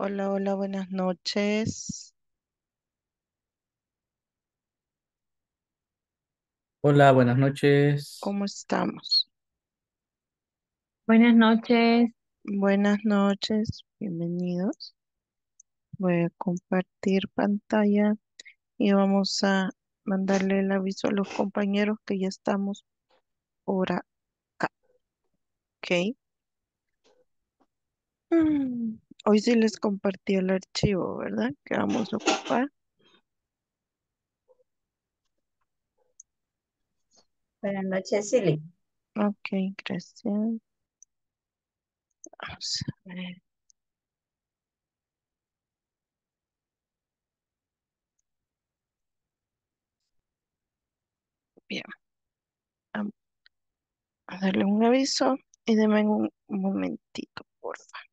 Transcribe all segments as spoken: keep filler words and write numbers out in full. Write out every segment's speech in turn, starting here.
Hola, hola, buenas noches. Hola, buenas noches. ¿Cómo estamos? Buenas noches. Buenas noches, bienvenidos. Voy a compartir pantalla y vamos a mandarle el aviso a los compañeros que ya estamos por acá, ¿ok? Mm, Hoy sí les compartí el archivo, ¿verdad? Que vamos a ocupar. Buenas noches, Silly. Ok, gracias. Vamos a ver. Bien, vamos a darle un aviso y denme un momentito, por favor.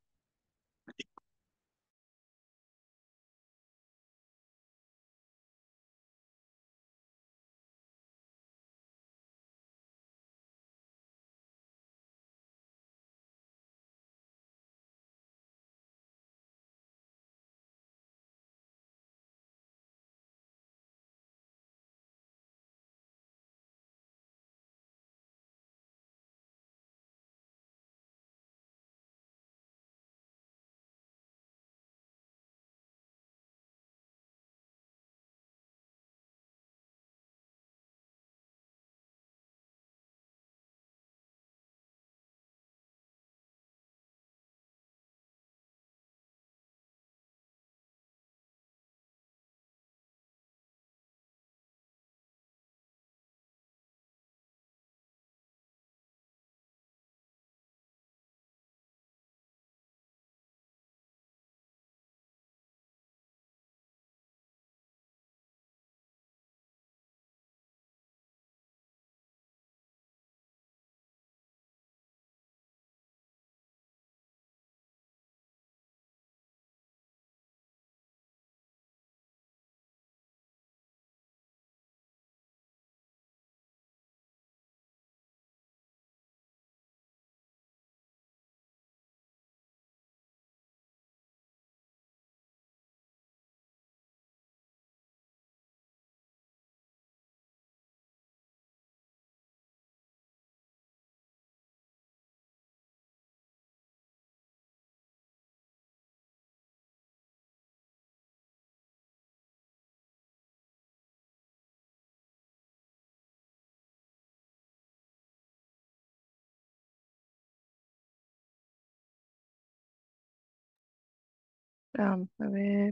Vamos a ver.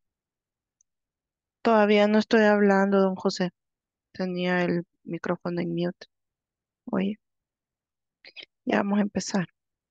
Todavía no estoy hablando, don José. Tenía el micrófono en mute. Oye, ya vamos a empezar.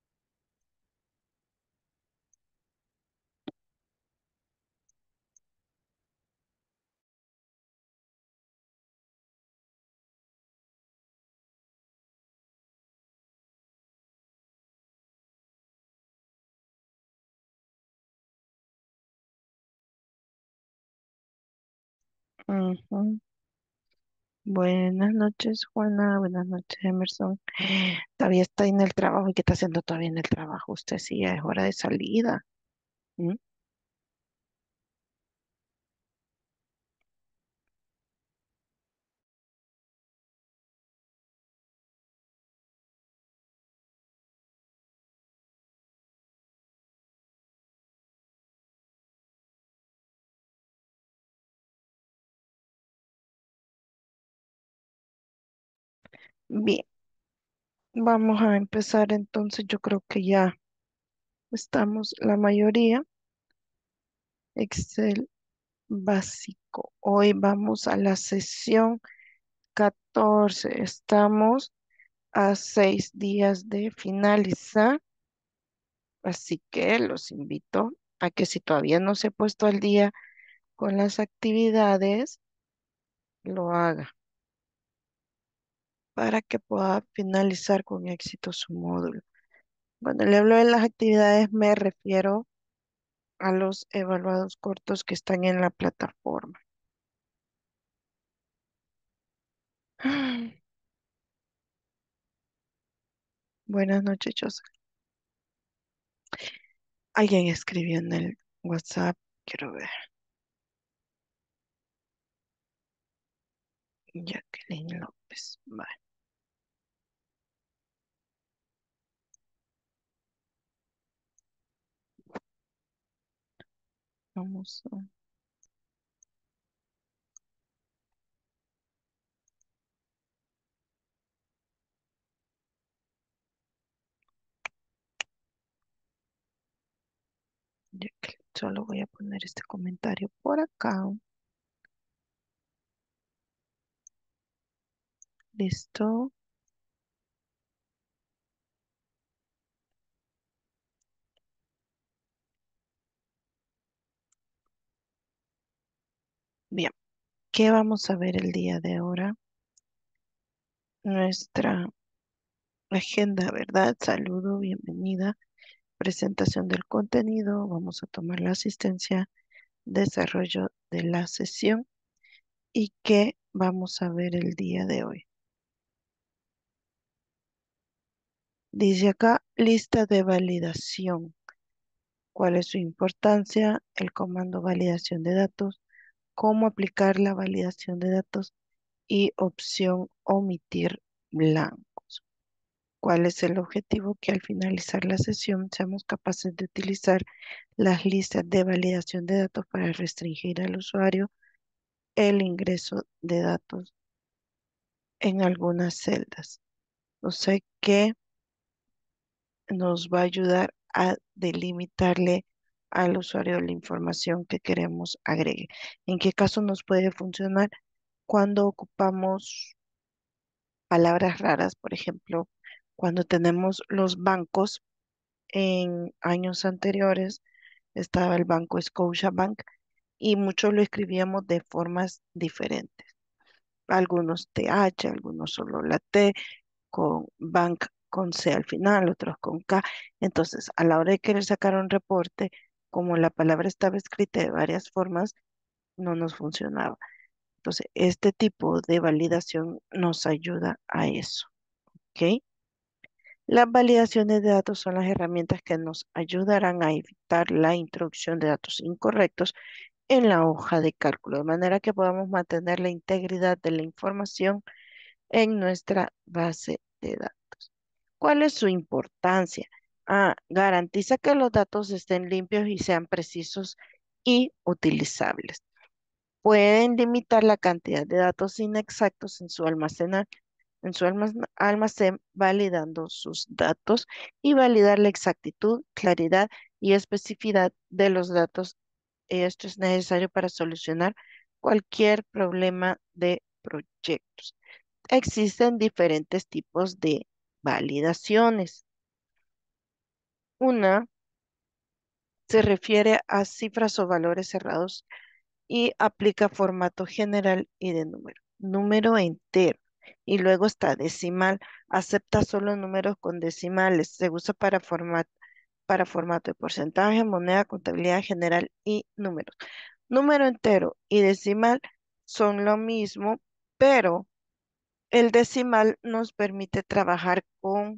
Ujú. Buenas noches, Juana. Buenas noches, Emerson. Todavía está en el trabajo. ¿Y qué está haciendo todavía en el trabajo? Usted sí, ya es hora de salida. ¿Mm? Bien, vamos a empezar entonces. Yo creo que ya estamos la mayoría. Excel básico. Hoy vamos a la sesión catorce. Estamos a seis días de finalizar. Así que los invito a que si todavía no se ha puesto al día con las actividades, lo haga para que pueda finalizar con éxito su módulo. Cuando le hablo de las actividades, me refiero a los evaluados cortos que están en la plataforma. Buenas noches, Joseph. Alguien escribió en el WhatsApp, quiero ver. Jacqueline López. Vale, vamos a... Jacqueline, solo voy a poner este comentario por acá. Listo. Bien, ¿qué vamos a ver el día de ahora? Nuestra agenda, ¿verdad? Saludo, bienvenida. Presentación del contenido. Vamos a tomar la asistencia, desarrollo de la sesión y qué vamos a ver el día de hoy. Dice acá, lista de validación. ¿Cuál es su importancia? El comando validación de datos, cómo aplicar la validación de datos y opción omitir blancos. ¿Cuál es el objetivo? Que al finalizar la sesión seamos capaces de utilizar las listas de validación de datos para restringir al usuario el ingreso de datos en algunas celdas. O sea que nos va a ayudar a delimitarle al usuario la información que queremos agregue. ¿En qué caso nos puede funcionar? Cuando ocupamos palabras raras, por ejemplo, cuando tenemos los bancos en años anteriores, estaba el banco Scotiabank y muchos lo escribíamos de formas diferentes. Algunos T H, algunos solo la T, con bank con C al final, otros con K. Entonces, a la hora de querer sacar un reporte, como la palabra estaba escrita de varias formas, no nos funcionaba. Entonces, este tipo de validación nos ayuda a eso, ¿ok? Las validaciones de datos son las herramientas que nos ayudarán a evitar la introducción de datos incorrectos en la hoja de cálculo, de manera que podamos mantener la integridad de la información en nuestra base de datos. ¿Cuál es su importancia? Ah, garantiza que los datos estén limpios y sean precisos y utilizables. Pueden limitar la cantidad de datos inexactos en su almacena- en su almacén, almacén validando sus datos y validar la exactitud, claridad y especificidad de los datos. Esto es necesario para solucionar cualquier problema de proyectos. Existen diferentes tipos de validaciones. Una se refiere a cifras o valores cerrados y aplica formato general y de número. Número entero. Y luego está decimal. Acepta solo números con decimales. Se usa para format- para formato de porcentaje, moneda, contabilidad general y números. Número entero y decimal son lo mismo, pero el decimal nos permite trabajar con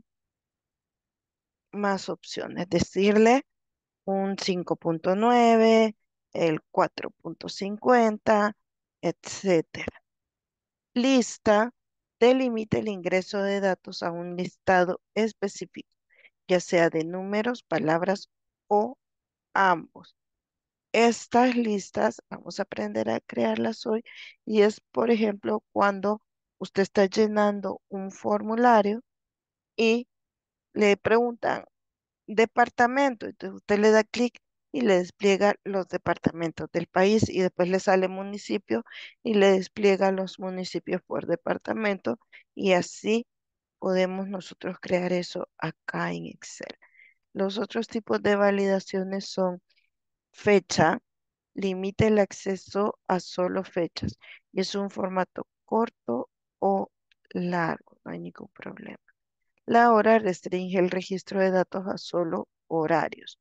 más opciones. Decirle un cinco punto nueve, el cuatro punto cincuenta, etcétera. Lista delimita el ingreso de datos a un listado específico, ya sea de números, palabras o ambos. Estas listas vamos a aprender a crearlas hoy y es, por ejemplo, cuando usted está llenando un formulario y le preguntan departamento. Entonces usted le da clic y le despliega los departamentos del país y después le sale municipio y le despliega los municipios por departamento y así podemos nosotros crear eso acá en Excel. Los otros tipos de validaciones son fecha, limita el acceso a solo fechas y es un formato corto o largo, no hay ningún problema. La hora restringe el registro de datos a solo horarios.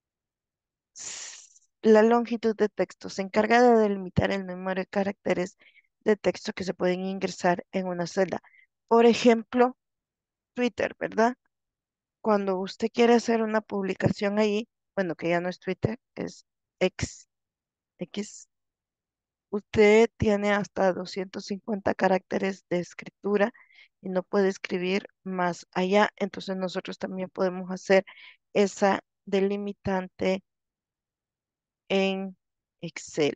S- La longitud de texto se encarga de delimitar el número de caracteres de texto que se pueden ingresar en una celda. Por ejemplo, Twitter, ¿verdad? Cuando usted quiere hacer una publicación ahí, bueno, que ya no es Twitter, es X, X. Usted tiene hasta doscientos cincuenta caracteres de escritura y no puede escribir más allá. Entonces nosotros también podemos hacer esa delimitante en Excel.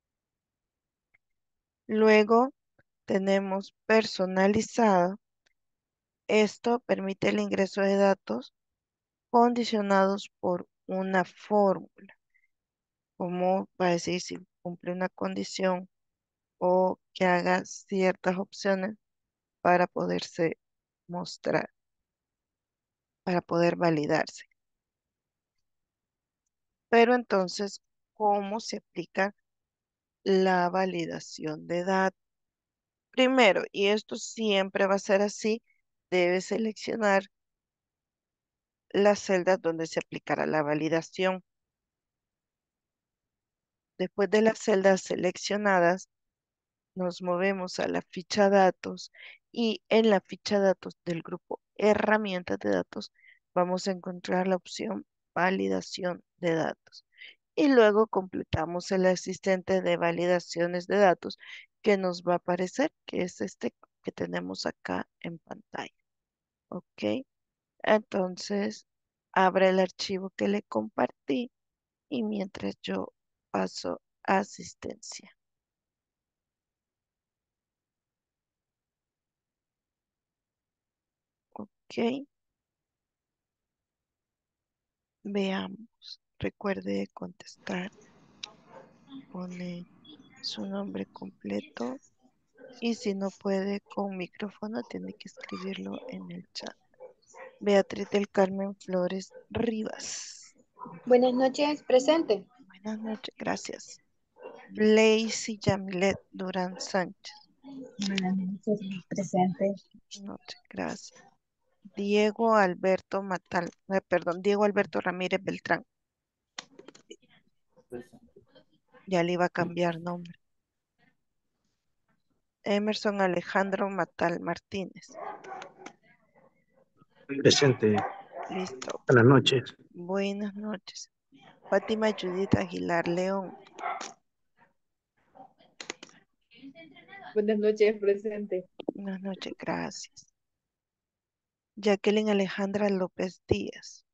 Luego tenemos personalizado. Esto permite el ingreso de datos condicionados por una fórmula, como va a decir si cumple una condición o que haga ciertas opciones para poderse mostrar, para poder validarse. Pero entonces, ¿cómo se aplica la validación de datos? Primero, y esto siempre va a ser así, debe seleccionar las celdas donde se aplicará la validación. Después de las celdas seleccionadas, nos movemos a la ficha datos y en la ficha datos del grupo herramientas de datos vamos a encontrar la opción validación de datos. Y luego completamos el asistente de validaciones de datos que nos va a aparecer, que es este que tenemos acá en pantalla. ¿Ok? Entonces, abra el archivo que le compartí y mientras yo paso a asistencia. ¿Ok? Veamos. Recuerde contestar. Pone su nombre completo y si no puede con micrófono, tiene que escribirlo en el chat. Beatriz del Carmen Flores Rivas. Buenas noches, presente. Buenas noches, gracias. Blazy Yamilet Durán Sánchez. Buenas noches, presente. Buenas noches, gracias. Diego Alberto Matal, eh, perdón, Diego Alberto Ramírez Beltrán. Ya le iba a cambiar nombre. Emerson Alejandro Matal Martínez. Presente. Listo. Buenas noches. Buenas noches. Fátima Judith Aguilar León. Buenas noches, presente. Buenas noches, gracias. Jacqueline Alejandra López Díaz.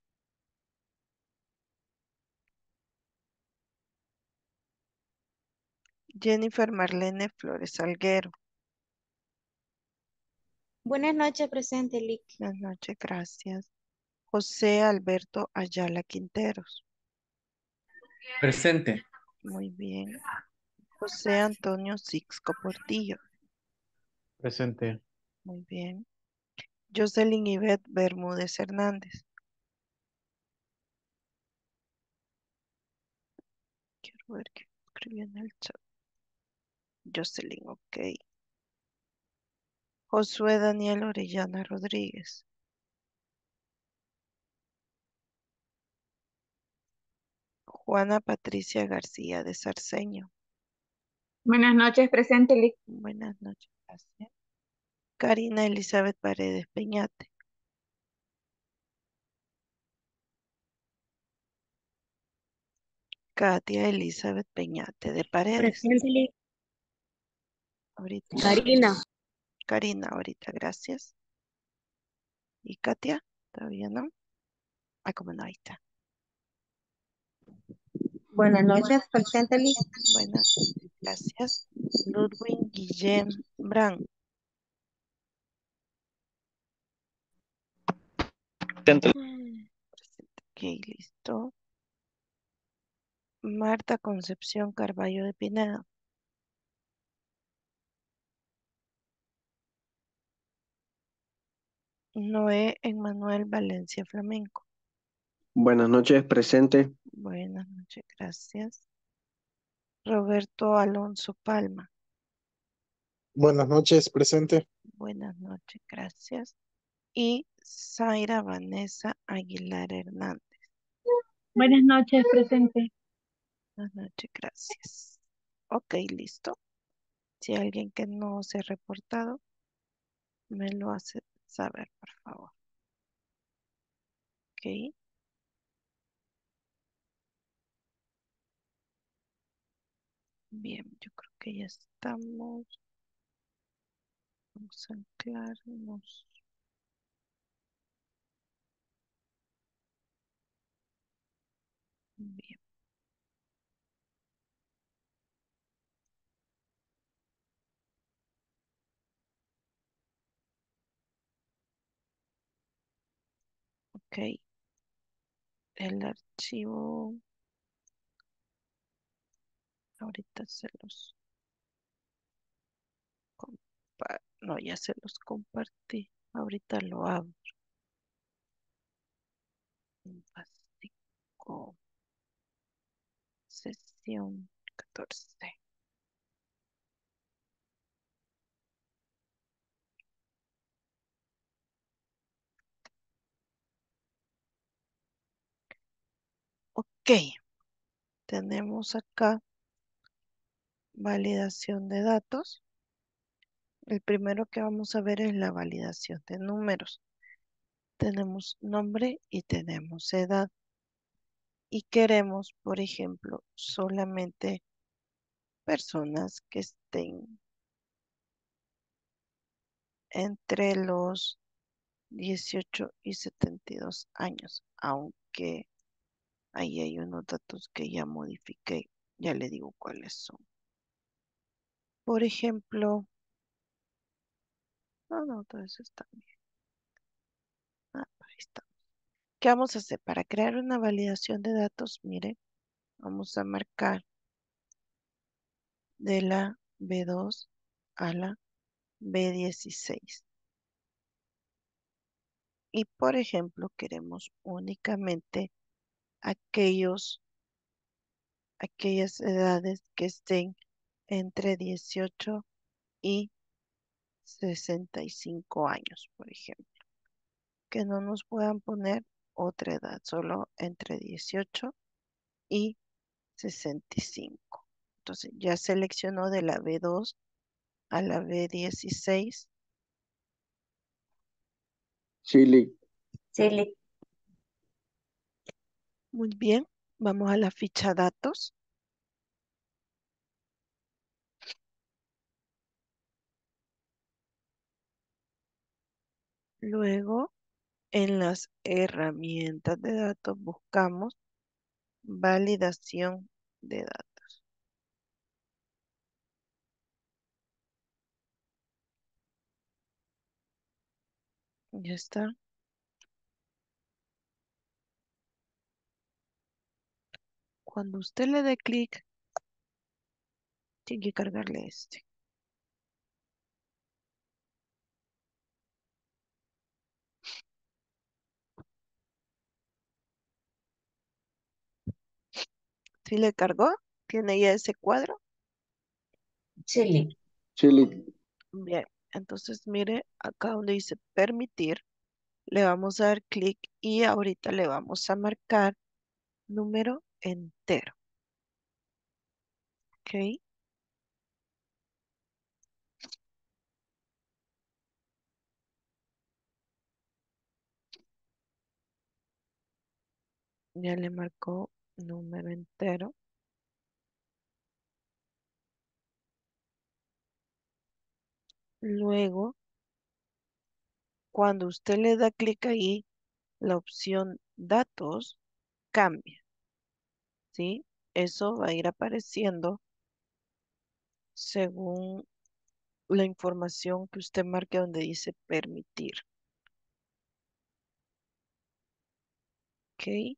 Jennifer Marlene Flores Salguero. Buenas noches, presente, Lick. Buenas noches, gracias. José Alberto Ayala Quinteros. Presente. Muy bien. José Antonio Sixco Portillo. Presente. Muy bien. Jocelyn Ivette Bermúdez Hernández. Quiero ver qué escribió en el chat. Jocelyn, ok. Josué Daniel Orellana Rodríguez. Juana Patricia García de Sarceño. Buenas noches, presente, Lick. Buenas noches, gracias. Karina Elizabeth Paredes Peñate. Katia Elizabeth Peñate de Paredes. Presente, Lick. Ahorita. Karina. Karina, ahorita, gracias. ¿Y Katia? Todavía no. Ah, como no, ahí está. Buenas noches, presente, Lick. Buenas, gracias. Ludwig Guillem Brand. Mm, presente. Ok, listo. Marta Concepción Carballo de Pineda. Noé Emmanuel Valencia Flamenco. Buenas noches, presente. Buenas noches, gracias. Roberto Alonso Palma. Buenas noches, presente. Buenas noches, gracias. Y Zaira Vanessa Aguilar Hernández. Buenas noches, presente. Buenas noches, gracias. Ok, listo. Si hay alguien que no se ha reportado, me lo hace saber, por favor. Ok. Bien, yo creo que ya estamos. Vamos a anclarnos. Bien, ok. El archivo, ahorita se los compa- no, ya se los compartí. Ahorita lo abro. Básico, sesión catorce. Ok, tenemos acá validación de datos. El primero que vamos a ver es la validación de números. Tenemos nombre y tenemos edad. Y queremos, por ejemplo, solamente personas que estén entre los dieciocho y setenta y dos años, aunque ahí hay unos datos que ya modifiqué, ya le digo cuáles son. Por ejemplo, no, no, todo eso está bien. Ah, ahí está. ¿Qué vamos a hacer? Para crear una validación de datos, mire, vamos a marcar de la B dos a la B dieciséis. Y por ejemplo, queremos únicamente aquellos, aquellas edades que estén entre dieciocho y sesenta y cinco años, por ejemplo. Que no nos puedan poner otra edad, solo entre dieciocho y sesenta y cinco. Entonces ya seleccionó de la B dos a la B dieciséis. Sí, Lick. Sí, Lick. Muy bien, vamos a la ficha datos. Luego, en las herramientas de datos buscamos validación de datos. Ya está. Cuando usted le dé clic, tiene que cargarle este. ¿Sí le cargó? ¿Tiene ya ese cuadro? Sí, Lick. Sí, Lick. Bien, entonces mire acá donde dice permitir, le vamos a dar clic y ahorita le vamos a marcar número entero. ¿Ok? Ya le marcó número entero. Luego, cuando usted le da clic ahí, la opción datos cambia, ¿sí? Eso va a ir apareciendo según la información que usted marque donde dice permitir. ¿Ok?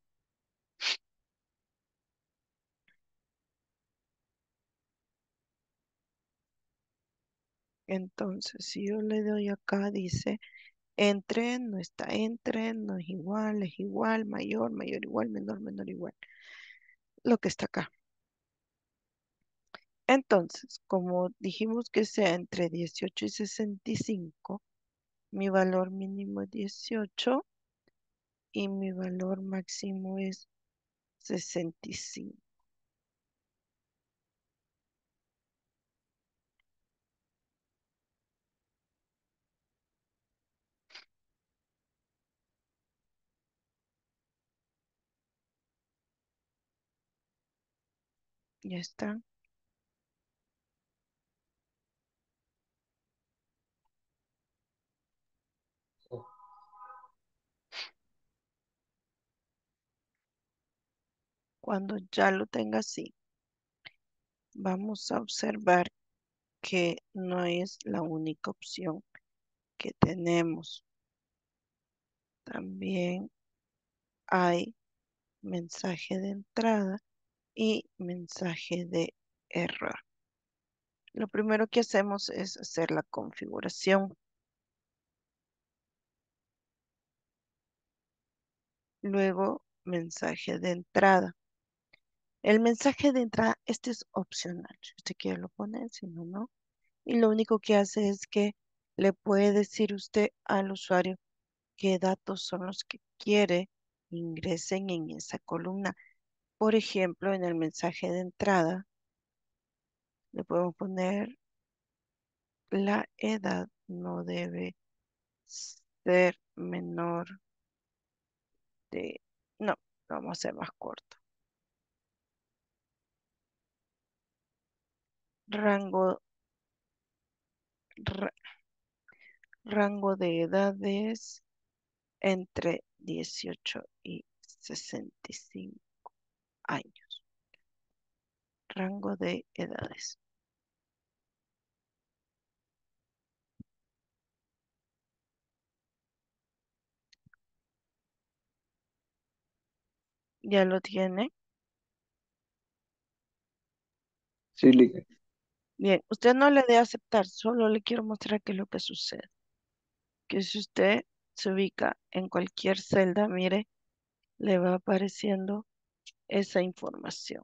Entonces, si yo le doy acá, dice entre, no está entre, no es igual, es igual, mayor, mayor, igual, menor, menor, igual. Lo que está acá. Entonces, como dijimos que sea entre dieciocho y sesenta y cinco, mi valor mínimo es dieciocho y mi valor máximo es sesenta y cinco. Ya está. Cuando ya lo tenga así, vamos a observar que no es la única opción que tenemos. También hay mensaje de entrada y mensaje de error. Lo primero que hacemos es hacer la configuración. Luego, mensaje de entrada. El mensaje de entrada, este es opcional. Si usted quiere lo pone, si no, no. Y lo único que hace es que le puede decir usted al usuario qué datos son los que quiere ingresen en esa columna. Por ejemplo, en el mensaje de entrada, le podemos poner la edad no debe ser menor de... No, vamos a hacer más corto. Rango, ra- rango de edades entre dieciocho y sesenta y cinco años. Rango de edades. ¿Ya lo tiene? Sí, Lick. Bien, usted no le dé a aceptar, solo le quiero mostrar qué es lo que sucede. Que si usted se ubica en cualquier celda, mire, le va apareciendo esa información.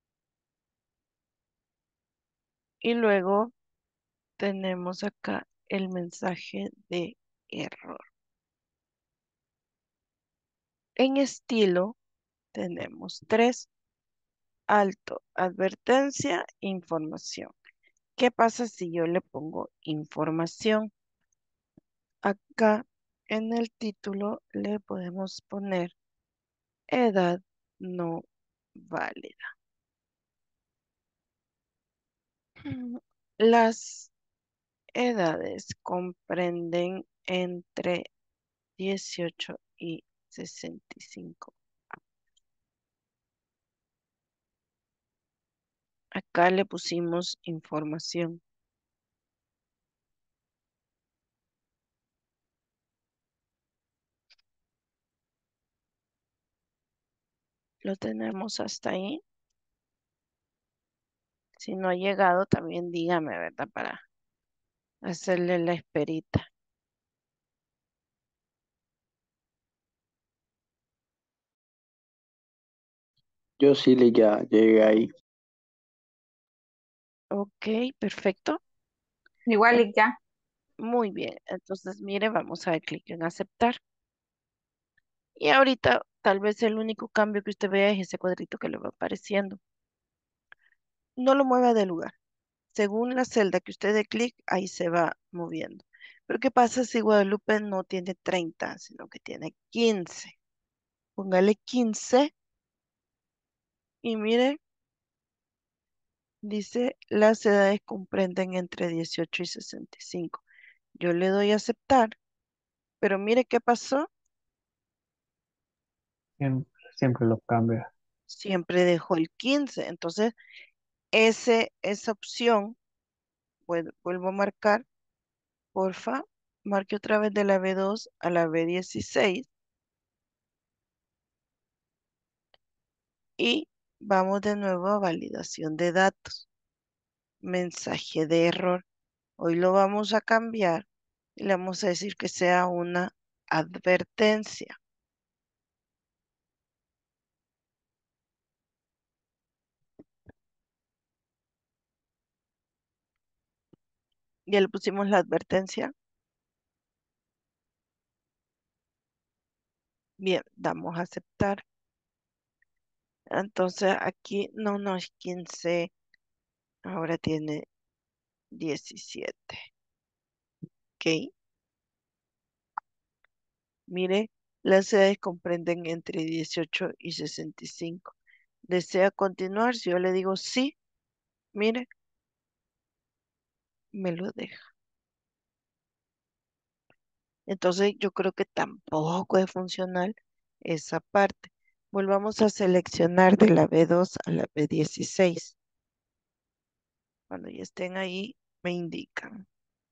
Y luego tenemos acá el mensaje de error. En estilo tenemos tres: alto, advertencia, información. ¿Qué pasa si yo le pongo información? Acá en el título le podemos poner edad no válida. Mm, Las edades comprenden entre dieciocho y sesenta y cinco. Acá le pusimos información. Lo tenemos hasta ahí. Si no ha llegado, también dígame, ¿verdad? Para hacerle la esperita. Yo sí, Lick, ya llegué ahí. Ok, perfecto. Igual En- y ya. Muy bien. Entonces, mire, vamos a dar clic en aceptar. Y ahorita, tal vez el único cambio que usted vea es ese cuadrito que le va apareciendo. No lo mueva de lugar. Según la celda que usted dé clic, ahí se va moviendo. Pero ¿qué pasa si Guadalupe no tiene treinta, sino que tiene quince? Póngale quince y mire, dice, las edades comprenden entre dieciocho y sesenta y cinco. Yo le doy a aceptar, pero mire qué pasó. Siempre, siempre lo cambia. Siempre dejó el quince. Entonces, ese, esa opción, vuel- vuelvo a marcar, porfa, marque otra vez de la B dos a la B dieciséis y vamos de nuevo a validación de datos. Mensaje de error. Hoy lo vamos a cambiar y le vamos a decir que sea una advertencia. Ya le pusimos la advertencia. Bien, damos a aceptar. Entonces aquí no, no es quince, ahora tiene diecisiete. Ok, mire, las edades comprenden entre dieciocho y sesenta y cinco. ¿Desea continuar? Si yo le digo sí, mire, me lo deja. Entonces yo creo que tampoco es funcional esa parte. Volvamos a seleccionar de la B dos a la B dieciséis. Cuando ya estén ahí, me indican.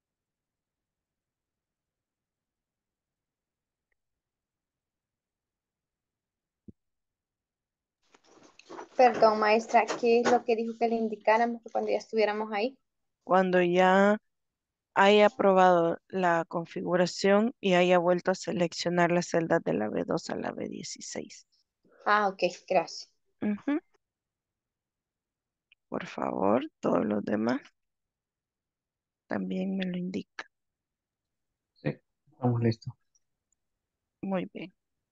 Perdón, maestra, ¿qué es lo que dijo que le indicáramos cuando ya estuviéramos ahí? Cuando ya haya probado la configuración y haya vuelto a seleccionar las celdas de la B dos a la B dieciséis. Ah, ok, gracias. Ujú. Por favor, todos los demás también me lo indican. Sí, estamos listos. Muy bien.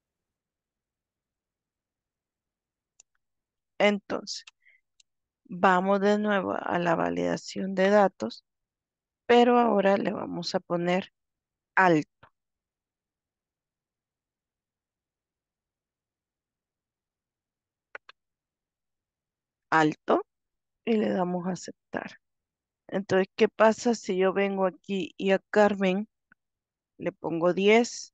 Entonces, vamos de nuevo a la validación de datos, pero ahora le vamos a poner alto, alto y le damos a aceptar. Entonces, ¿qué pasa si yo vengo aquí y a Carmen le pongo diez?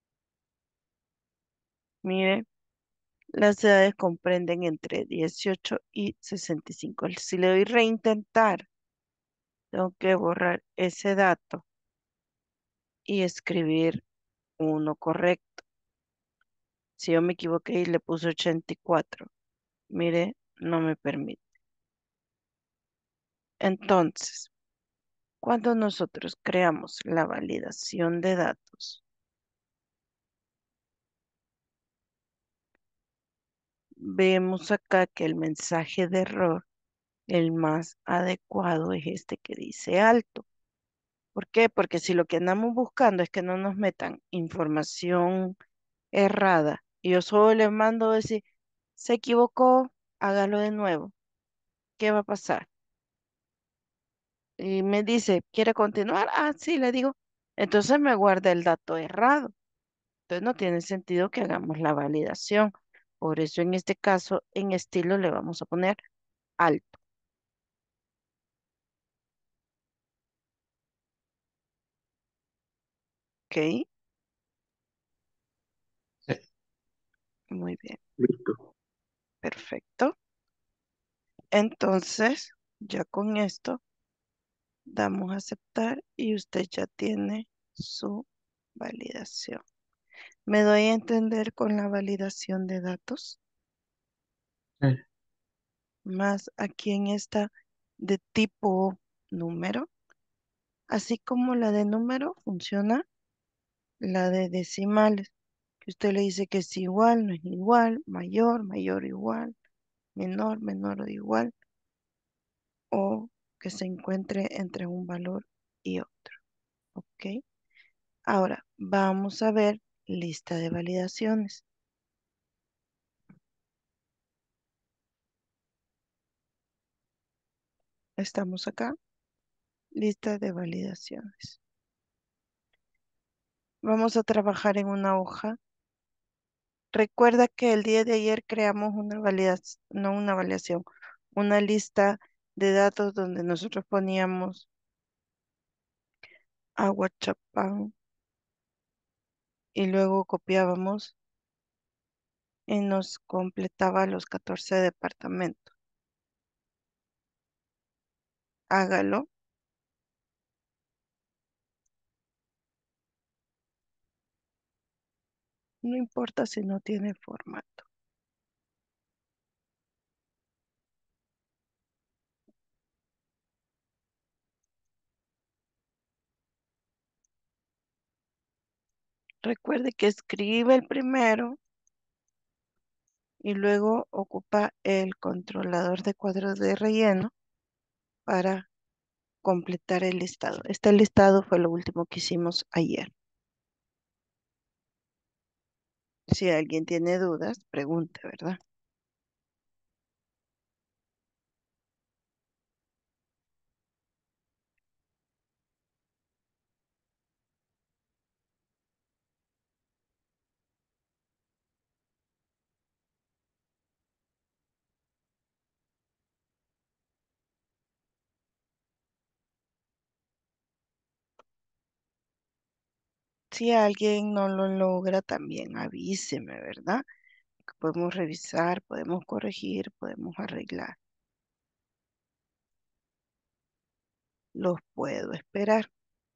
Mire, las edades comprenden entre dieciocho y sesenta y cinco. Si le doy reintentar, tengo que borrar ese dato y escribir uno correcto. Si yo me equivoqué y le puse ochenta y cuatro, mire, no me permite. Entonces, cuando nosotros creamos la validación de datos, vemos acá que el mensaje de error, el más adecuado es este que dice alto. ¿Por qué? Porque si lo que andamos buscando es que no nos metan información errada y yo solo le mando a decir, se equivocó, hágalo de nuevo, ¿qué va a pasar? Y me dice, ¿quiere continuar? Ah, sí, le digo. Entonces me guarda el dato errado. Entonces no tiene sentido que hagamos la validación. Por eso en este caso, en estilo le vamos a poner alto. ¿Ok? Sí, Muy bien, Listo. perfecto. Entonces, ya con esto, damos a aceptar y usted ya tiene su validación. ¿Me doy a entender con la validación de datos? sí, Más aquí en esta de tipo número. Así como la de número funciona la de decimales, que usted le dice que es igual, no es igual, mayor, mayor o igual, menor, menor o igual, o que se encuentre entre un valor y otro. ¿Ok? Ahora vamos a ver lista de validaciones. Estamos acá, lista de validaciones. Vamos a trabajar en una hoja. Recuerda que el día de ayer creamos una validación, no una validación, una lista de datos donde nosotros poníamos agua Chapán y luego copiábamos y nos completaba los catorce departamentos. Hágalo. No importa si no tiene formato. Recuerde que escribe el primero y luego ocupa el controlador de cuadros de relleno para completar el listado. Este listado fue lo último que hicimos ayer. Si alguien tiene dudas, pregunte, ¿verdad? Si alguien no lo logra, también avíseme, ¿verdad? Podemos revisar, podemos corregir, podemos arreglar. Los puedo esperar.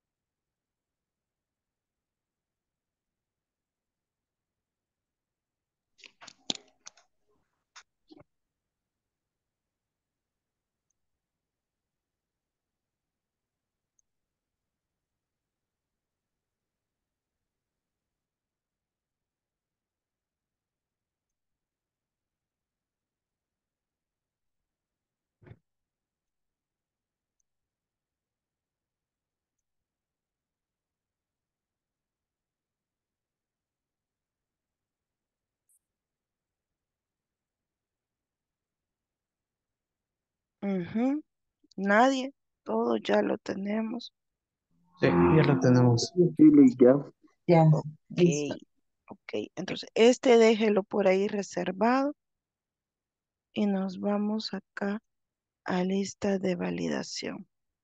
Ujú. Nadie, todo ya lo tenemos. Sí, ya lo tenemos. Sí, Lick, ya. Ya, Ok, listo. ok. Entonces, este déjelo por ahí reservado y nos vamos acá a lista de validación.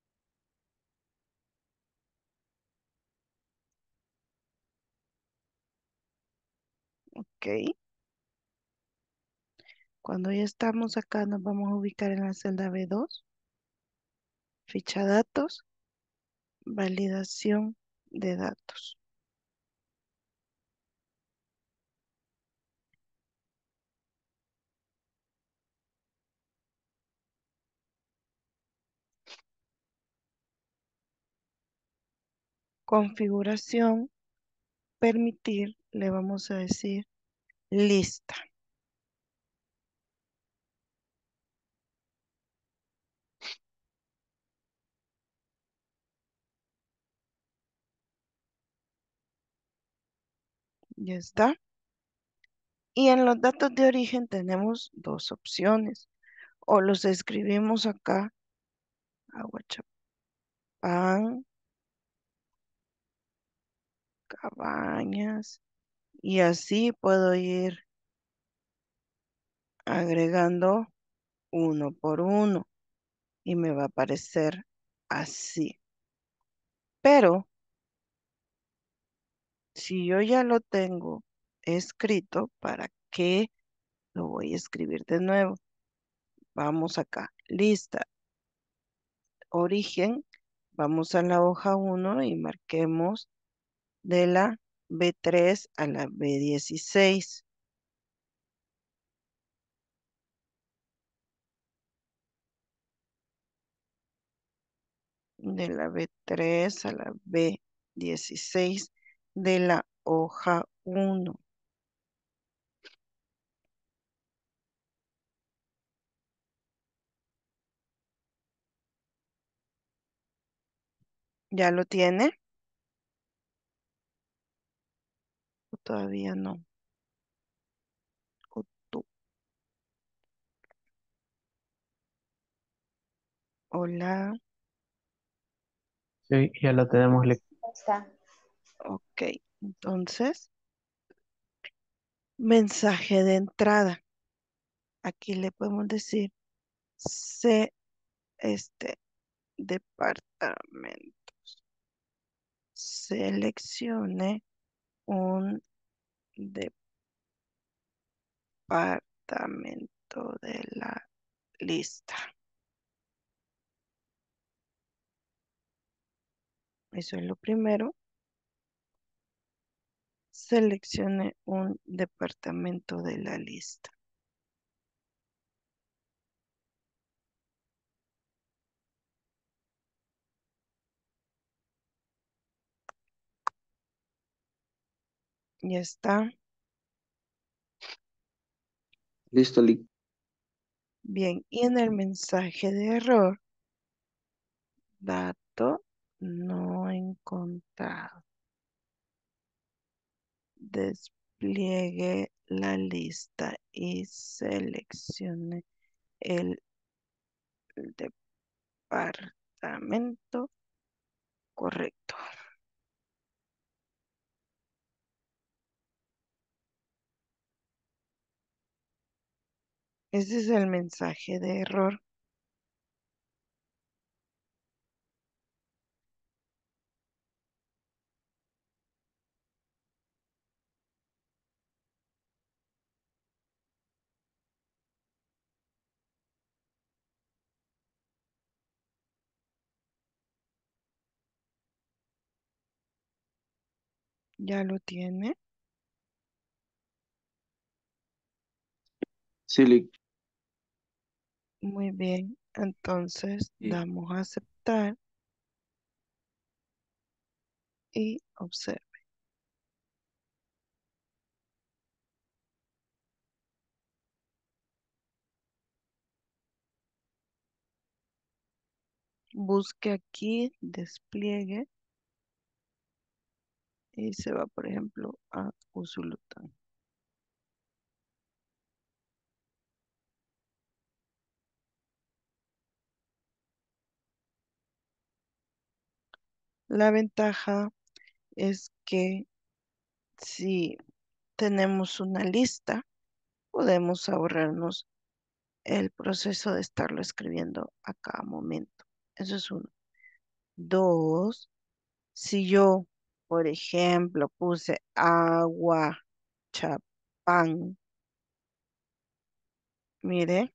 Ok. Cuando ya estamos acá, nos vamos a ubicar en la celda B dos, ficha datos, validación de datos. Configuración, permitir, le vamos a decir lista. Ya está. Y en los datos de origen tenemos dos opciones. O los escribimos acá, Aguachapán, Cabañas, y así puedo ir agregando uno por uno y me va a aparecer así. Pero si yo ya lo tengo escrito, ¿para qué lo voy a escribir de nuevo? Vamos acá, lista, origen, vamos a la hoja uno y marquemos de la B tres a la B dieciséis. De la B tres a la B dieciséis de la hoja uno. ¿Ya lo tiene? ¿O todavía no? ¿O tú? Hola. Sí, ya lo tenemos. Lick. Ahí está. Ok, entonces, mensaje de entrada. Aquí le podemos decir, se, este, departamento. Seleccione un departamento de la lista. Eso es lo primero. Seleccione un departamento de la lista. Ya está. Listo, Lick. Bien, y en el mensaje de error, dato no encontrado. Despliegue la lista y seleccione el departamento correcto. Ese es el mensaje de error. ¿Ya lo tiene? Sí, Lick. Muy bien. Entonces Sí. damos a aceptar y observe. Busque aquí, despliegue y se va, por ejemplo, a Usulután. La ventaja es que si tenemos una lista, podemos ahorrarnos el proceso de estarlo escribiendo a cada momento. Eso es uno. Dos, si yo, por ejemplo, puse agua, chapán, mire,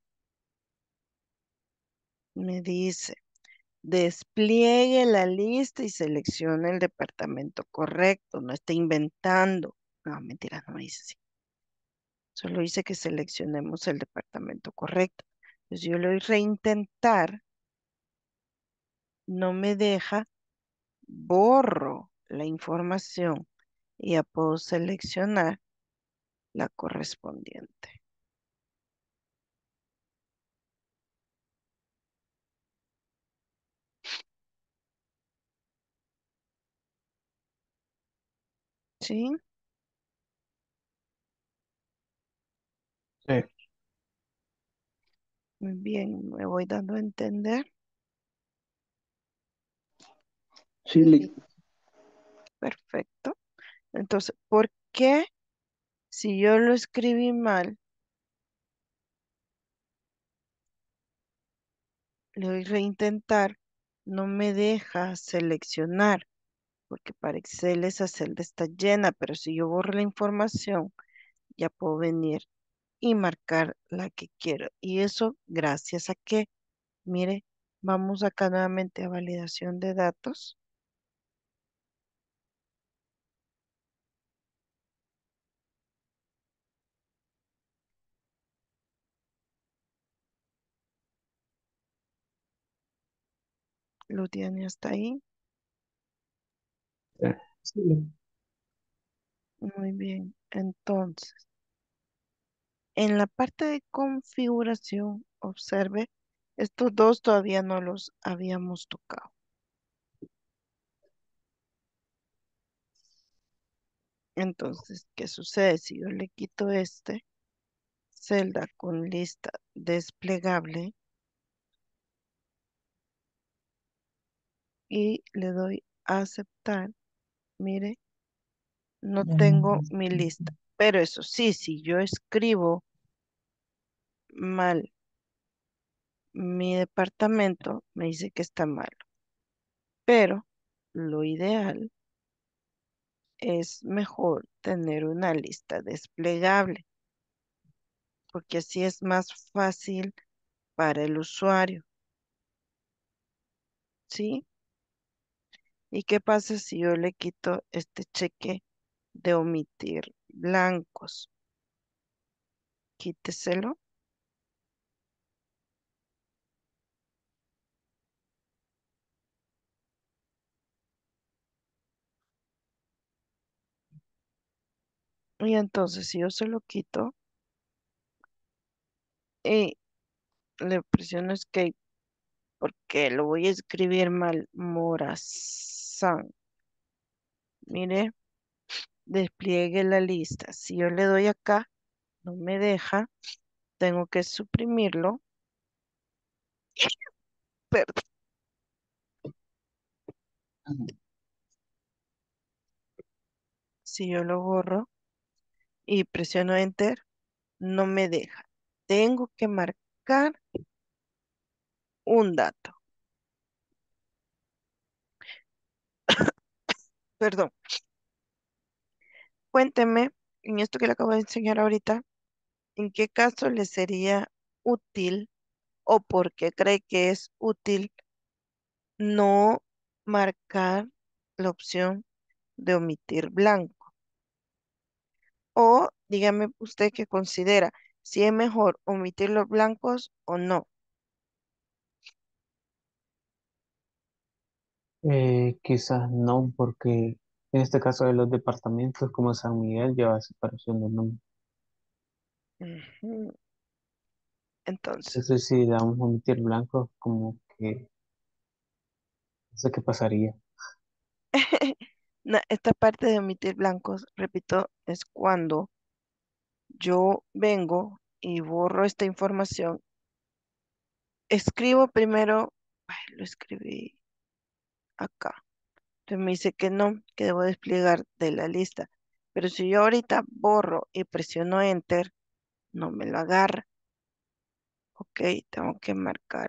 me dice, despliegue la lista y seleccione el departamento correcto. No está inventando. No, mentira, no me dice así. Solo dice que seleccionemos el departamento correcto. Entonces yo le doy reintentar, no me deja, borro la información y ya puedo seleccionar la correspondiente. ¿Sí? Sí, Muy bien, me voy dando a entender. Sí, Lick. Perfecto. Entonces, ¿por qué si yo lo escribí mal, le doy reintentar, no me deja seleccionar? Porque para Excel esa celda está llena, pero si yo borro la información, ya puedo venir y marcar la que quiero. Y eso gracias a que, mire, vamos acá nuevamente a validación de datos. Lo tiene hasta ahí. sí. Sí. Muy bien. Entonces, en la parte de configuración, observe, estos dos todavía no los habíamos tocado. Entonces, ¿qué sucede si yo le quito este celda con lista desplegable y le doy a aceptar? Mire, no tengo mi lista. Pero eso sí, si yo escribo mal mi departamento, me dice que está mal. Pero lo ideal es mejor tener una lista desplegable, porque así es más fácil para el usuario, ¿sí? ¿Y qué pasa si yo le quito este cheque de omitir blancos? Quíteselo. Y entonces si yo se lo quito y le presiono escape porque lo voy a escribir mal, Morazán. Mire, despliegue la lista. Si yo le doy acá, no me deja, tengo que suprimirlo. Perdón. Si yo lo borro y presiono enter, no me deja. Tengo que marcar un dato. Perdón. Cuénteme, en esto que le acabo de enseñar ahorita, ¿en qué caso le sería útil o por qué cree que es útil no marcar la opción de omitir blanco. O dígame usted qué considera, si es mejor omitir los blancos o no. Eh, quizás no, porque en este caso de los departamentos como San Miguel lleva separación de números. Ujú. Entonces, Entonces, si damos a omitir blancos, como que no sé qué pasaría. na- esta parte de omitir blancos, repito, es cuando yo vengo y borro esta información. Escribo primero, ay, lo escribí acá. Entonces me dice que no, que debo desplegar de la lista. Pero si yo ahorita borro y presiono Enter, no me lo agarra. Ok, tengo que marcar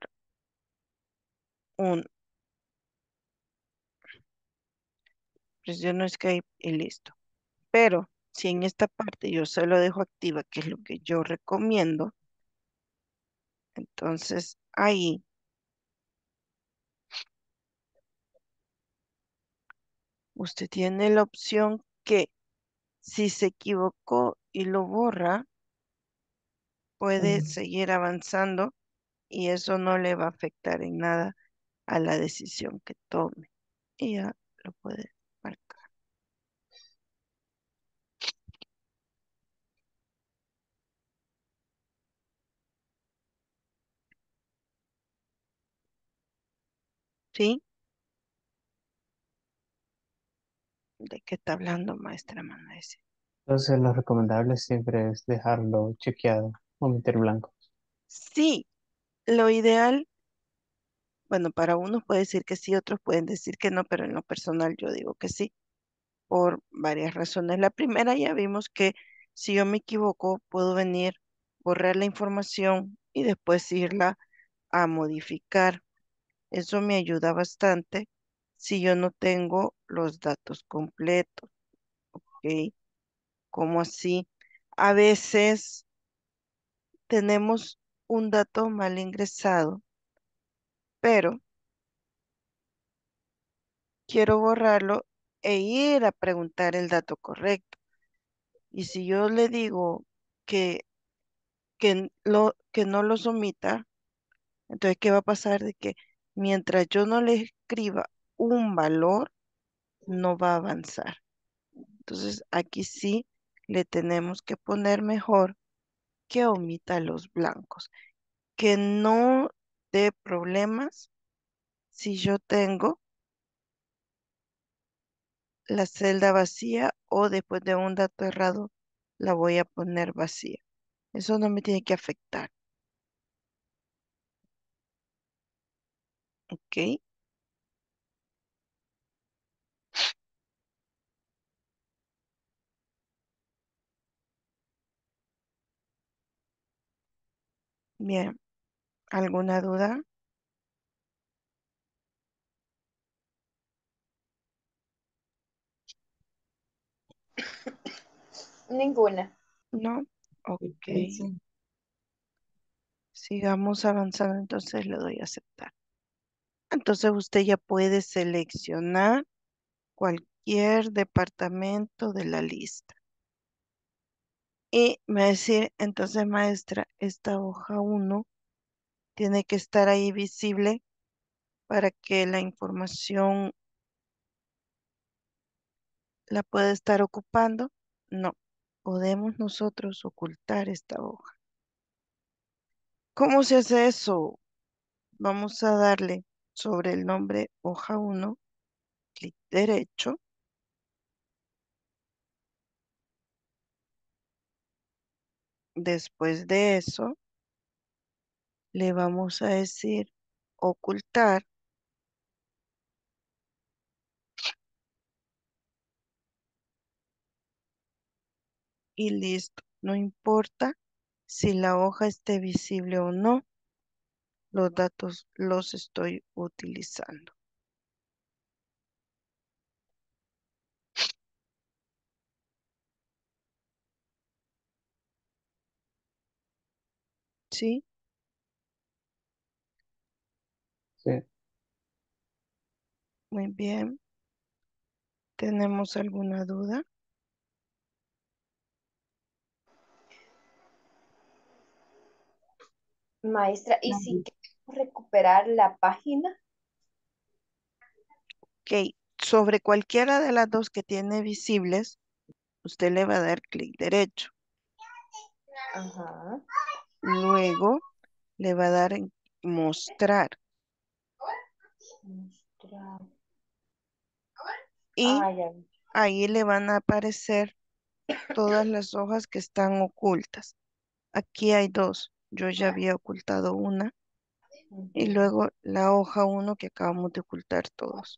un, presiono Escape y listo. Pero si en esta parte yo solo dejo activa, que es lo que yo recomiendo, entonces ahí usted tiene la opción que si se equivocó y lo borra, puede Mm. seguir avanzando y eso no le va a afectar en nada a la decisión que tome. Y ya lo puede marcar. ¿Sí? ¿De qué está hablando, maestra Manaese? Entonces, lo recomendable siempre es dejarlo chequeado, omitir blancos. Sí, lo ideal, bueno, para unos puede decir que sí, otros pueden decir que no, pero en lo personal yo digo que sí, por varias razones. La primera, ya vimos que si yo me equivoco, puedo venir, borrar la información y después irla a modificar. Eso me ayuda bastante si yo no tengo los datos completos, ¿ok? ¿Cómo así? A veces tenemos un dato mal ingresado, pero quiero borrarlo e ir a preguntar el dato correcto. Y si yo le digo que, que, n- lo, que no los omita, entonces, ¿qué va a pasar? De que mientras yo no le escriba un valor, no va a avanzar. Entonces, aquí sí le tenemos que poner mejor que omita los blancos, que no dé problemas si yo tengo la celda vacía o después de un dato errado la voy a poner vacía. Eso no me tiene que afectar, ¿ok? Bien, ¿alguna duda? Ninguna. No. Sí, Ok, sí. sigamos avanzando, entonces le doy a aceptar. Entonces usted ya puede seleccionar cualquier departamento de la lista. Y me va a decir, entonces maestra, esta hoja uno tiene que estar ahí visible para que la información la pueda estar ocupando. No, podemos nosotros ocultar esta hoja. ¿Cómo se hace eso? Vamos a darle sobre el nombre hoja uno, clic derecho. Después de eso, le vamos a decir ocultar y listo. No importa si la hoja esté visible o no, los datos los estoy utilizando. ¿Sí? Sí. Muy bien. ¿Tenemos alguna duda? Maestra, ¿y si queremos recuperar la página? Ok, sobre cualquiera de las dos que tiene visibles, usted le va a dar clic derecho. Ajá. Luego le va a dar en mostrar Mostrar. y Ah, ya. ahí le van a aparecer todas las hojas que están ocultas. Aquí hay dos. Yo ya había ocultado una y Ujú. luego la hoja uno que acabamos de ocultar todos.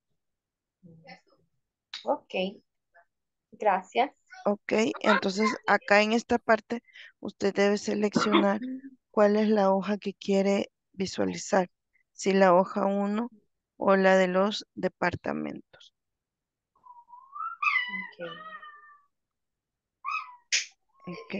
Ok, gracias. Ok, entonces acá en esta parte usted debe seleccionar cuál es la hoja que quiere visualizar, si la hoja uno o la de los departamentos. Ok. Ok,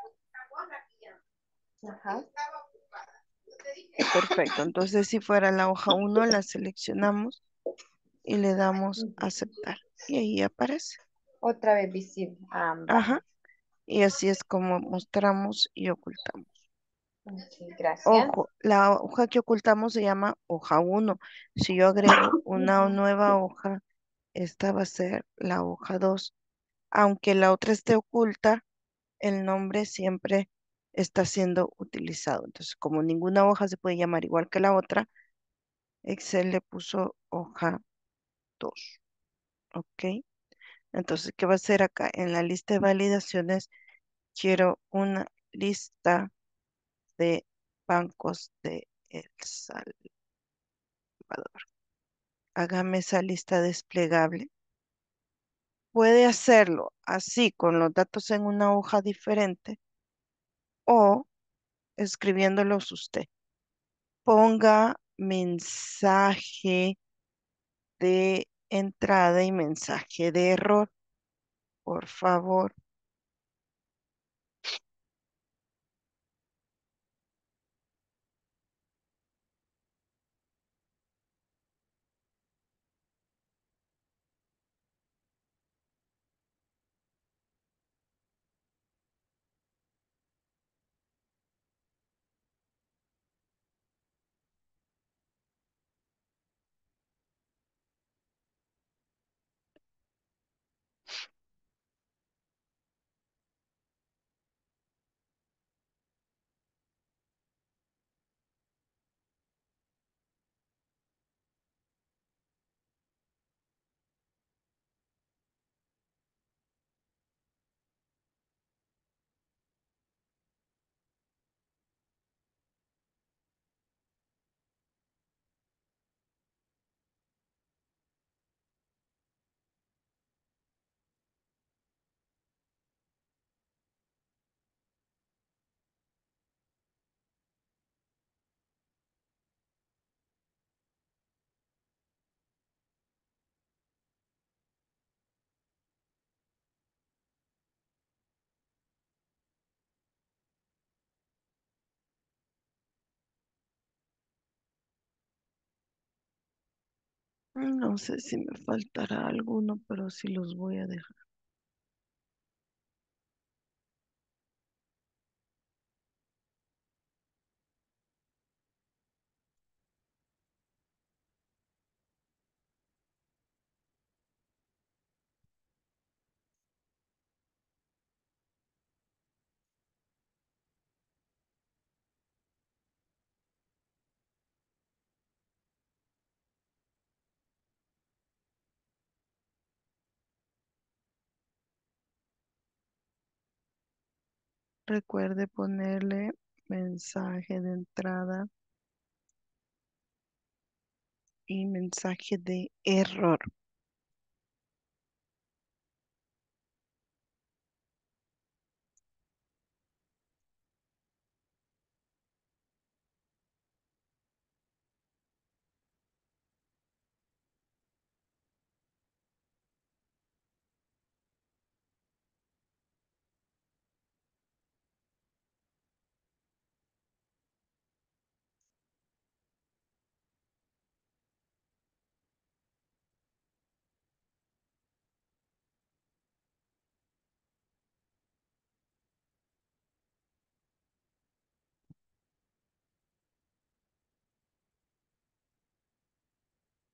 Ajá. perfecto. Entonces si fuera la hoja uno la seleccionamos y le damos Ujú. aceptar y ahí aparece. Otra vez visible. Ah, Ajá, vale. y así es como mostramos y ocultamos. Ok, gracias. Ojo, la hoja que ocultamos se llama hoja uno. Si yo agrego una Ujú. nueva hoja, esta va a ser la hoja dos. Aunque la otra esté oculta, el nombre siempre está siendo utilizado. Entonces, como ninguna hoja se puede llamar igual que la otra, Excel le puso hoja dos. ¿Ok? Entonces, ¿qué va a hacer acá? En la lista de validaciones, quiero una lista de bancos de El Salvador. Hágame esa lista desplegable. Puede hacerlo así con los datos en una hoja diferente o escribiéndolos usted. Ponga mensaje de entrada y mensaje de error, por favor. No sé si me faltará alguno, pero sí los voy a dejar. Recuerde ponerle mensaje de entrada y mensaje de error.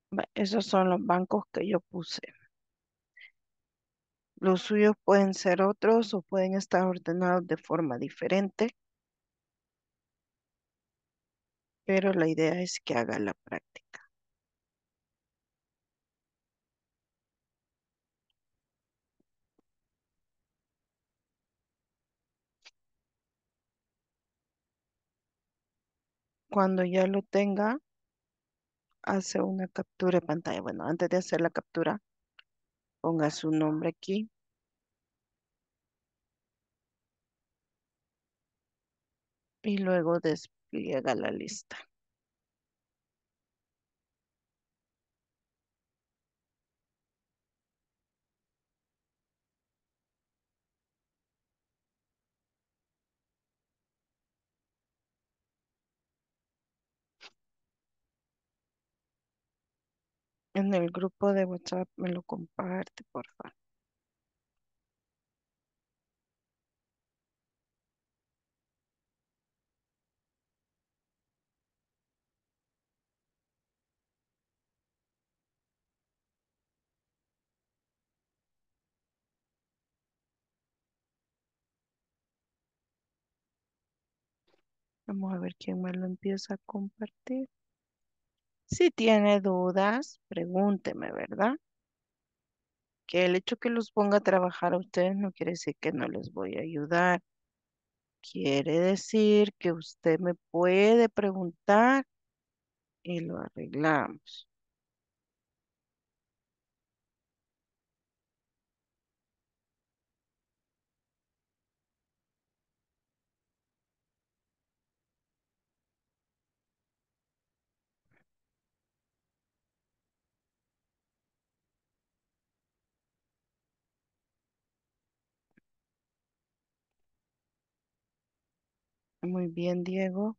Va, esos son los bancos que yo puse. Los suyos pueden ser otros o pueden estar ordenados de forma diferente, pero la idea es que haga la práctica. Cuando ya lo tenga, hace una captura de pantalla. Bueno, antes de hacer la captura, ponga su nombre aquí y luego despliega la lista. En el grupo de WhatsApp me lo comparte, por favor. Vamos a ver quién me lo empieza a compartir. Si tiene dudas, pregúnteme, ¿verdad? Que el hecho que los ponga a trabajar a ustedes no quiere decir que no les voy a ayudar. Quiere decir que usted me puede preguntar y lo arreglamos. Muy bien, Diego.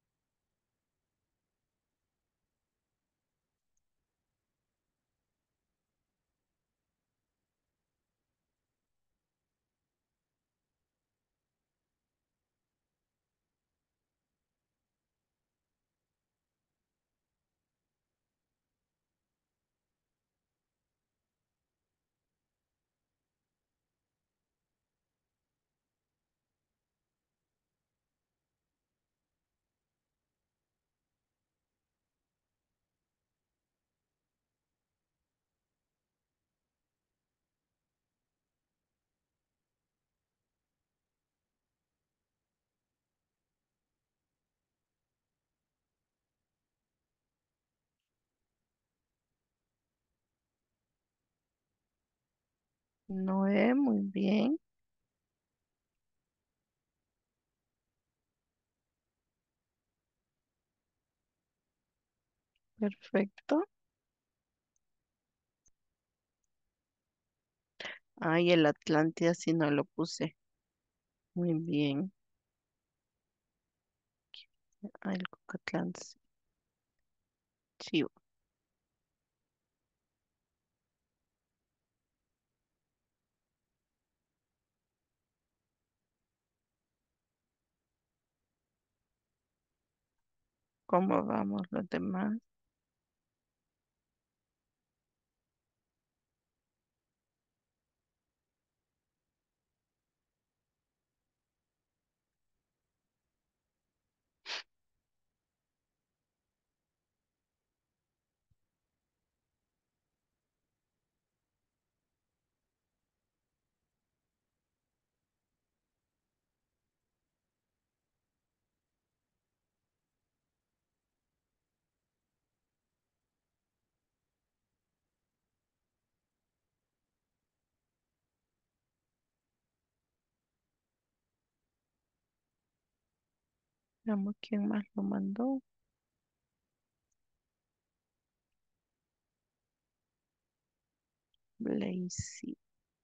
Noé, muy bien. Perfecto. Ay, el Atlántida sí no lo puse. Muy bien. Ay, el Cocatlán, sí. Chivo. ¿Cómo vamos los demás? Veamos quién más lo mandó. Blazy.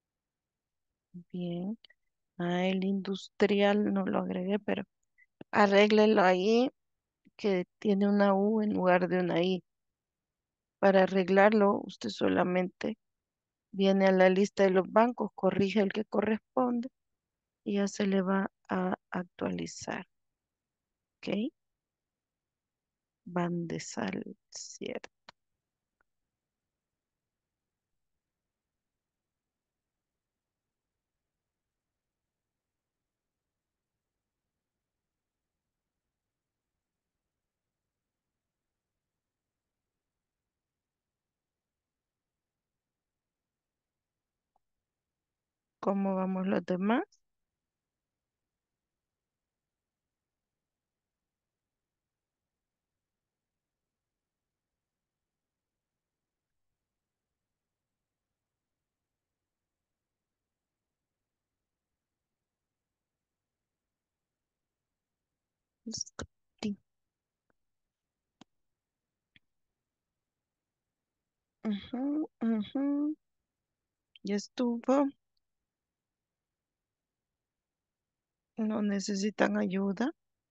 Bien. Ah, el industrial no lo agregué, pero arréglelo ahí que tiene una U en lugar de una I. Para arreglarlo, usted solamente viene a la lista de los bancos, corrige el que corresponde y ya se le va a actualizar. ¿Ok? Van de sal, cierto. ¿Cómo vamos los demás? Scotty. Ujú, ujú. Ya estuvo. No necesitan ayuda.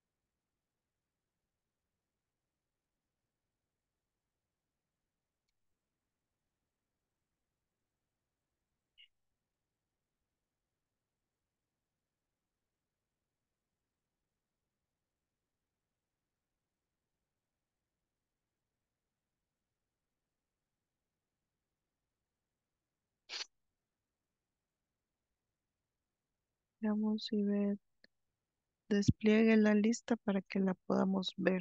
Vamos y ver. Despliegue la lista para que la podamos ver.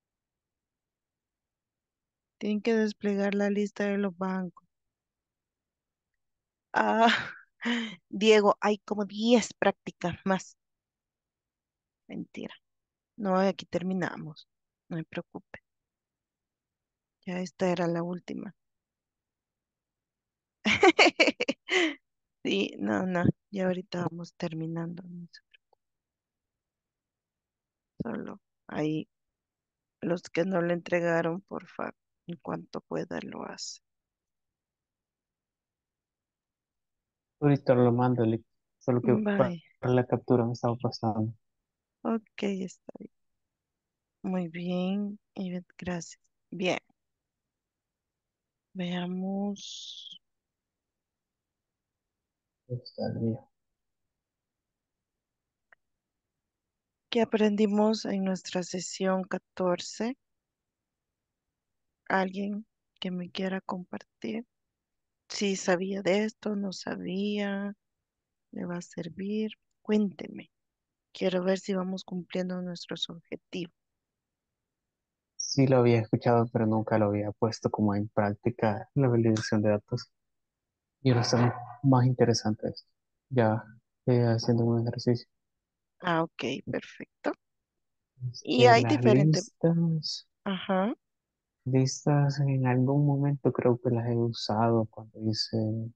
Tienen que desplegar la lista de los bancos. Ah, Diego, hay como diez prácticas más. Mentira. No, aquí terminamos. No me preocupe. Ya esta era la última. Sí, no, no. Ya ahorita vamos terminando. No se preocupe. Solo ahí los que no lo entregaron, por favor, en cuanto pueda lo hace. Ahorita lo mando, Lick. Solo que para Bye. la captura me estaba pasando. Ok, está bien. Muy bien, Ivette, gracias. Bien, veamos Está bien. qué aprendimos en nuestra sesión catorce. Alguien que me quiera compartir. Si sabía de esto, no sabía, le va a servir. Cuénteme. Quiero ver si vamos cumpliendo nuestros objetivos. Sí lo había escuchado, pero nunca lo había puesto como en práctica la validación de datos. Y ahora está más interesante esto. Ya eh, haciendo un ejercicio. Ah, ok, perfecto. Y Este, hay las diferentes, listas, ajá, listas en algún momento creo que las he usado cuando hice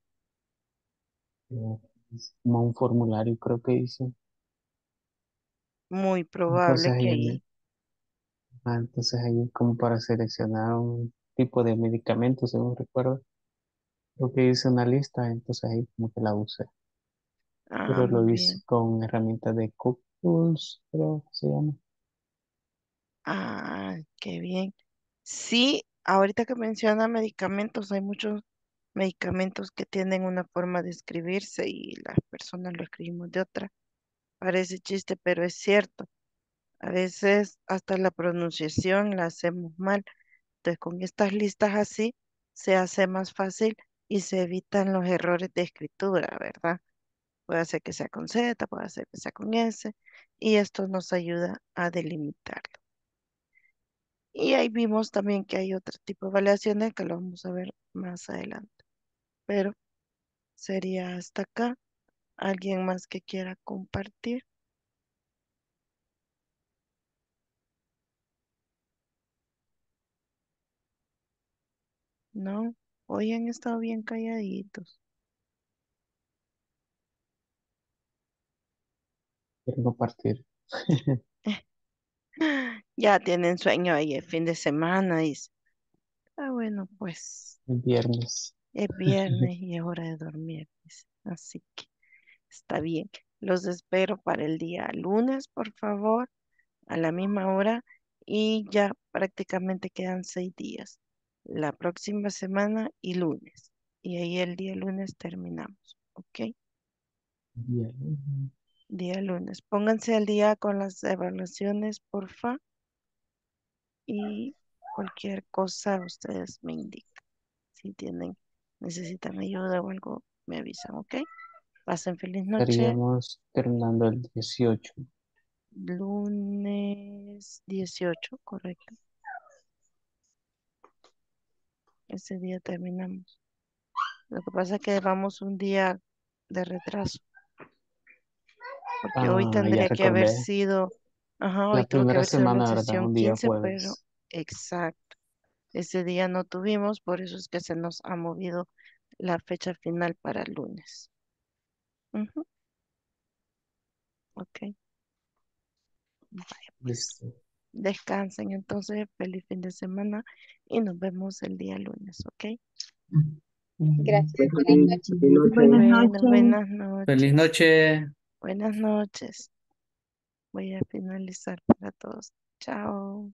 eh, como un formulario, creo que hice. muy probable Entonces que ahí, me- ahí. ah, entonces ahí como para seleccionar un tipo de medicamento, según recuerdo. Creo que hice una lista, entonces ahí como que la usé. Ah, Pero muy lo hice bien. con herramientas de CookTools, creo que se llama. Ah, qué bien. Sí, ahorita que menciona medicamentos, hay muchos medicamentos que tienen una forma de escribirse y las personas lo escribimos de otra. Parece chiste, pero es cierto. A veces hasta la pronunciación la hacemos mal. Entonces, con estas listas así se hace más fácil y se evitan los errores de escritura, ¿verdad? Puede ser que sea con Z, puede ser que sea con S, y esto nos ayuda a delimitarlo. Y ahí vimos también que hay otro tipo de evaluaciones que lo vamos a ver más adelante. Pero sería hasta acá. ¿Alguien más que quiera compartir? No, hoy han estado bien calladitos. Quiero compartir Ya tienen sueño ahí el fin de semana. Dice. Ah, bueno, pues el viernes. es viernes y es hora de dormir. Dice. Así que está bien. Los espero para el día lunes, por favor, a la misma hora. Y ya prácticamente quedan seis días. La próxima semana y lunes. Y ahí el día lunes terminamos. ¿Ok? Viernes. Día lunes. Pónganse al día con las evaluaciones, porfa. Y cualquier cosa ustedes me indican. Si tienen, necesitan ayuda o algo, me avisan, ¿ok? Pasen feliz noche. Estaríamos terminando el dieciocho. Lunes dieciocho, correcto. Ese día terminamos. Lo que pasa es que vamos un día de retraso, porque hoy Ah, ya tendría que haber recordé. sido, ajá, hoy La tuvo que primera haber sido la semana, ¿verdad? sesión Un día quince, pero jueves. exacto, ese día no tuvimos, por eso es que se nos ha movido la fecha final para el lunes. Ujú, ok, vaya pues. Listo. Descansen entonces, feliz fin de semana y nos vemos el día lunes, ¿ok? Gracias, Bueno, feliz sí, noche. feliz noche. Buenas Bueno, noches. buenas Feliz noches. noche. Buenas noches. Voy a finalizar para todos. Chao.